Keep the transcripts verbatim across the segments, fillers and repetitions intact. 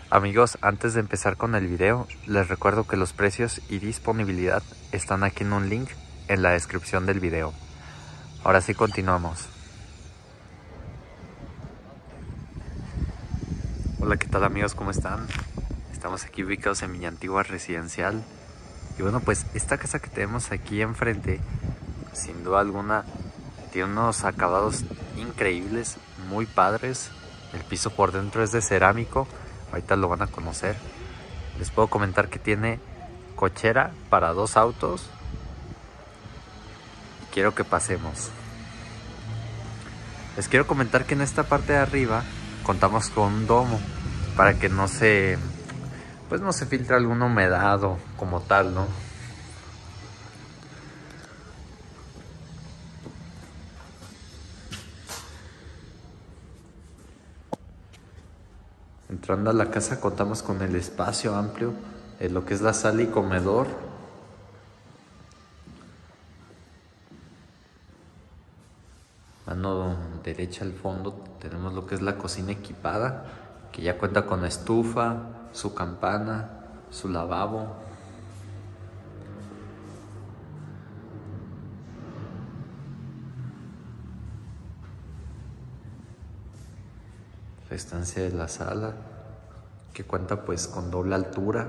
Amigos, antes de empezar con el video, les recuerdo que los precios y disponibilidad están aquí en un link en la descripción del video. Ahora sí continuamos. Hola, ¿qué tal amigos? ¿Cómo están? Estamos aquí ubicados en mi antigua residencial. Y bueno, pues esta casa que tenemos aquí enfrente, sin duda alguna, tiene unos acabados increíbles, muy padres. El piso por dentro es de cerámico, ahorita lo van a conocer. Les puedo comentar que tiene cochera para dos autos. Quiero que pasemos. Les quiero comentar que en esta parte de arriba contamos con un domo para que no se, pues no se filtre alguna humedad o como tal, ¿no? Entrando a la casa contamos con el espacio amplio en lo que es la sala y comedor. Mano derecha al fondo tenemos lo que es la cocina equipada, que ya cuenta con estufa, su campana, su lavabo. La estancia de la sala, que cuenta pues con doble altura.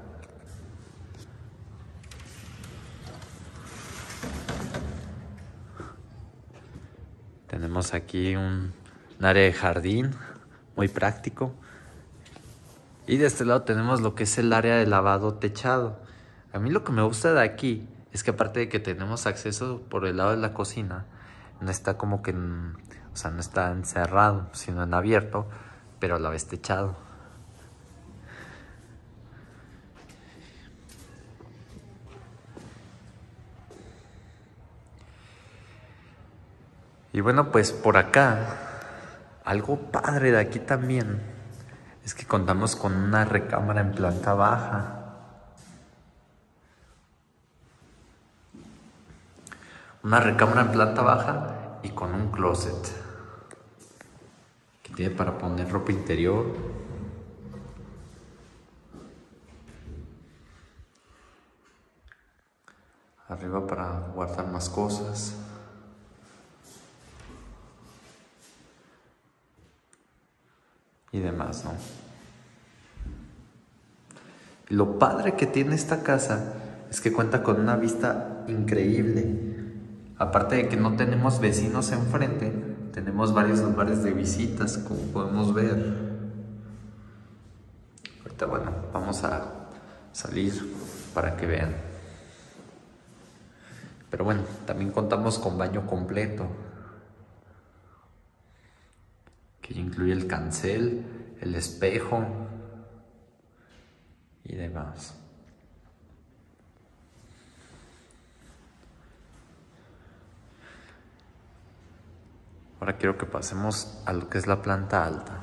Tenemos aquí un, un área de jardín muy práctico. Y de este lado tenemos lo que es el área de lavado techado. A mí lo que me gusta de aquí es que aparte de que tenemos acceso por el lado de la cocina, no está como que, en, o sea, no está encerrado, sino en abierto, pero a la vez techado. Y bueno, pues por acá, algo padre de aquí también es que contamos con una recámara en planta baja. Una recámara en planta baja y con un closet que tiene para poner ropa interior. Arriba para guardar más cosas. Y demás, ¿no? Y lo padre que tiene esta casa es que cuenta con una vista increíble. Aparte de que no tenemos vecinos enfrente, tenemos varios lugares de visitas, como podemos ver. Ahorita, bueno, vamos a salir para que vean. Pero bueno, también contamos con baño completo, que incluye el cancel, el espejo y demás. Ahora quiero que pasemos a lo que es la planta alta.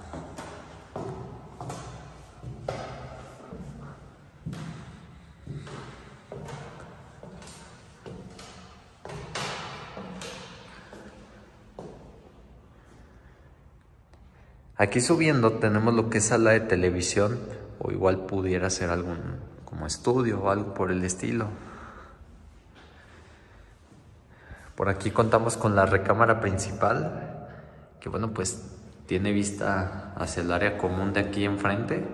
Aquí subiendo tenemos lo que es sala de televisión, o igual pudiera ser algún como estudio o algo por el estilo. Por aquí contamos con la recámara principal, que bueno, pues tiene vista hacia el área común de aquí enfrente.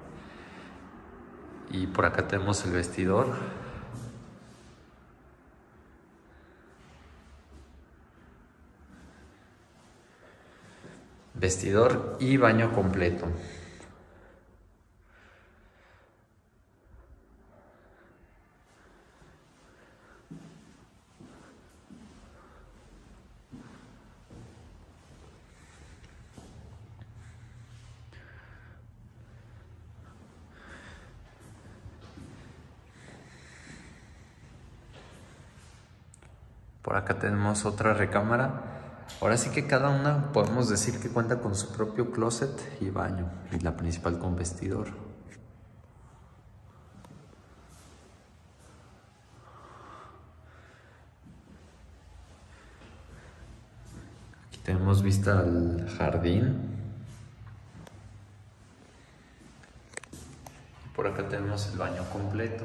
Y por acá tenemos el vestidor. Vestidor y baño completo. Por acá tenemos otra recámara. Ahora sí que cada una podemos decir que cuenta con su propio closet y baño, y la principal con vestidor. Aquí tenemos vista al jardín. Por acá tenemos el baño completo.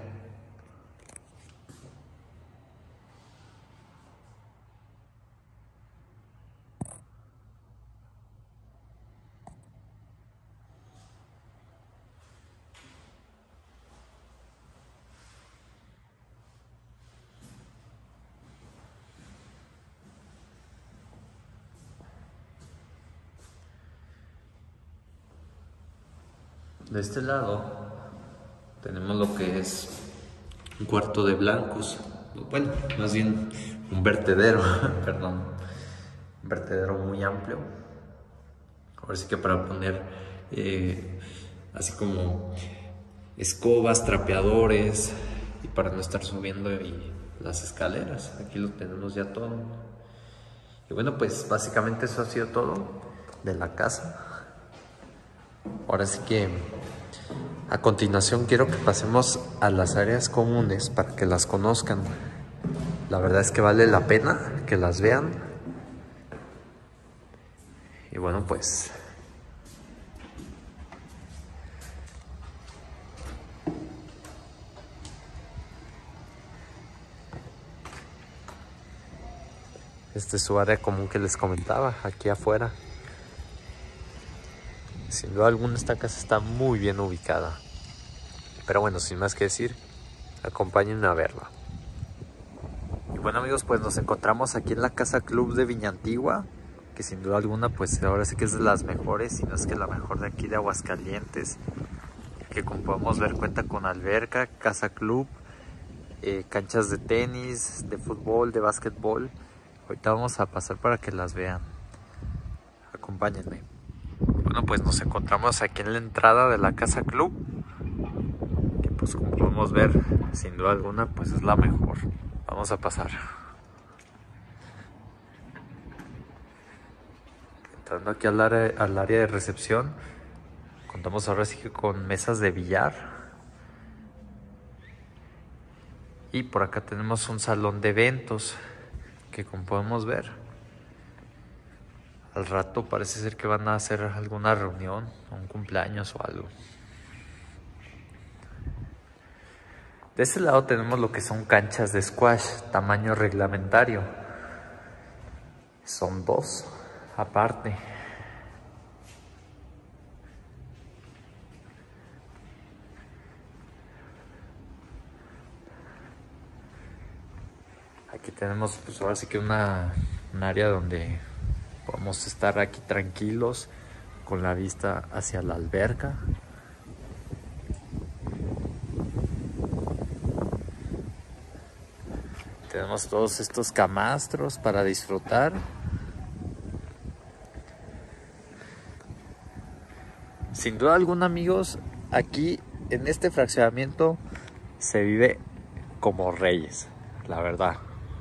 De este lado tenemos lo que es un cuarto de blancos, bueno, más bien un vertedero, perdón, un vertedero muy amplio. Ahora sí que para poner eh, así como escobas, trapeadores y para no estar subiendo y las escaleras, aquí lo tenemos ya todo. Y bueno, pues básicamente eso ha sido todo de la casa. Ahora sí que a continuación quiero que pasemos a las áreas comunes para que las conozcan. La verdad es que vale la pena que las vean. Y bueno, pues este es su área común que les comentaba, aquí afuera. Sin duda alguna esta casa está muy bien ubicada. Pero bueno, sin más que decir, acompáñenme a verla. Y bueno amigos, pues nos encontramos aquí en la Casa Club de Viña Antigua, que sin duda alguna pues ahora sí que es de las mejores, si no es que la mejor de aquí de Aguascalientes. Que como podemos ver cuenta con alberca, casa club, eh, canchas de tenis, de fútbol, de básquetbol. Ahorita vamos a pasar para que las vean. Acompáñenme. Bueno, pues nos encontramos aquí en la entrada de la Casa Club, que pues como podemos ver, sin duda alguna, pues es la mejor. Vamos a pasar. Entrando aquí al área, al área de recepción, contamos ahora sí que con mesas de billar. Y por acá tenemos un salón de eventos, que como podemos ver, al rato parece ser que van a hacer alguna reunión, un cumpleaños o algo. De ese lado tenemos lo que son canchas de squash, tamaño reglamentario. Son dos, aparte. Aquí tenemos pues ahora sí que una, un área donde podemos estar aquí tranquilos con la vista hacia la alberca. Tenemos todos estos camastros para disfrutar. Sin duda alguna amigos, aquí en este fraccionamiento se vive como reyes, la verdad.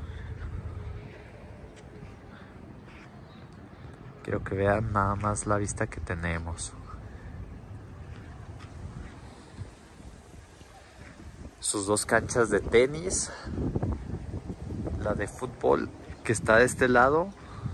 Quiero que vean nada más la vista que tenemos. Sus dos canchas de tenis, la de fútbol que está de este lado.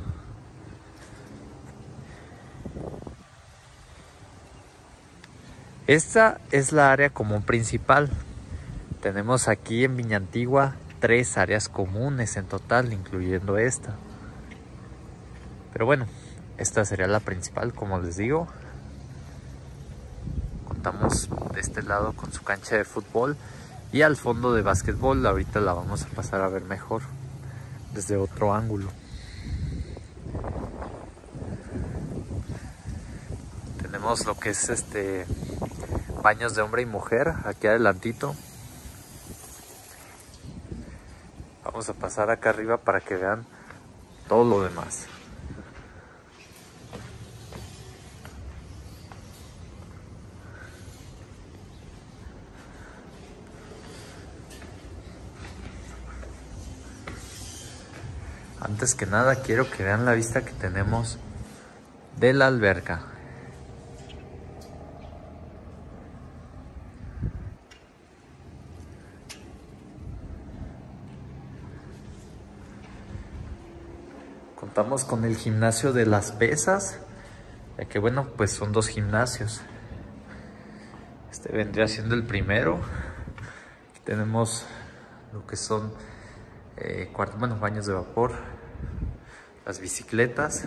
Esta es la área común principal. Tenemos aquí en Viña Antigua tres áreas comunes en total, incluyendo esta. Pero bueno, esta sería la principal, como les digo. Contamos de este lado con su cancha de fútbol y al fondo de básquetbol. Ahorita la vamos a pasar a ver mejor desde otro ángulo. Tenemos lo que es este baños de hombre y mujer aquí adelantito. Vamos a pasar acá arriba para que vean todo lo demás. Antes que nada quiero que vean la vista que tenemos de la alberca. Contamos con el gimnasio de las pesas, ya que bueno, pues son dos gimnasios. Este vendría siendo el primero. Aquí tenemos lo que son eh, cuartos, bueno, baños de vapor, las bicicletas,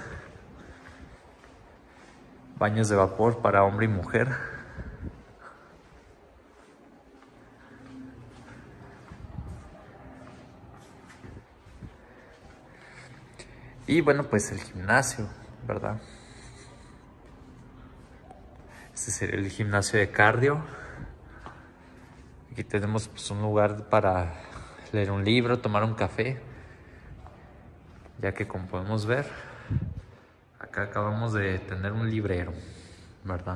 baños de vapor para hombre y mujer. Y bueno, pues el gimnasio, ¿verdad? Este sería el gimnasio de cardio. Aquí tenemos pues, un lugar para leer un libro, tomar un café. Ya que como podemos ver, acá acabamos de tener un librero, ¿verdad?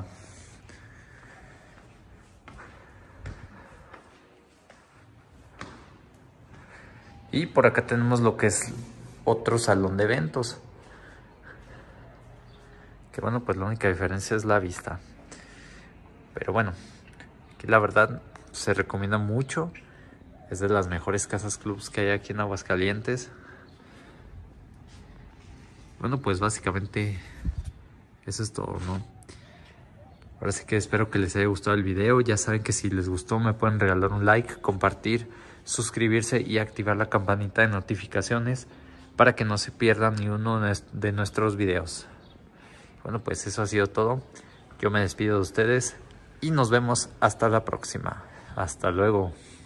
Y por acá tenemos lo que es otro salón de eventos. Que bueno, pues la única diferencia es la vista. Pero bueno, aquí la verdad se recomienda mucho. Es de las mejores casas clubs que hay aquí en Aguascalientes. Bueno, pues básicamente eso es todo, ¿no? Ahora sí que espero que les haya gustado el video. Ya saben que si les gustó me pueden regalar un like, compartir, suscribirse y activar la campanita de notificaciones para que no se pierdan ni uno de nuestros videos. Bueno, pues eso ha sido todo. Yo me despido de ustedes y nos vemos hasta la próxima. Hasta luego.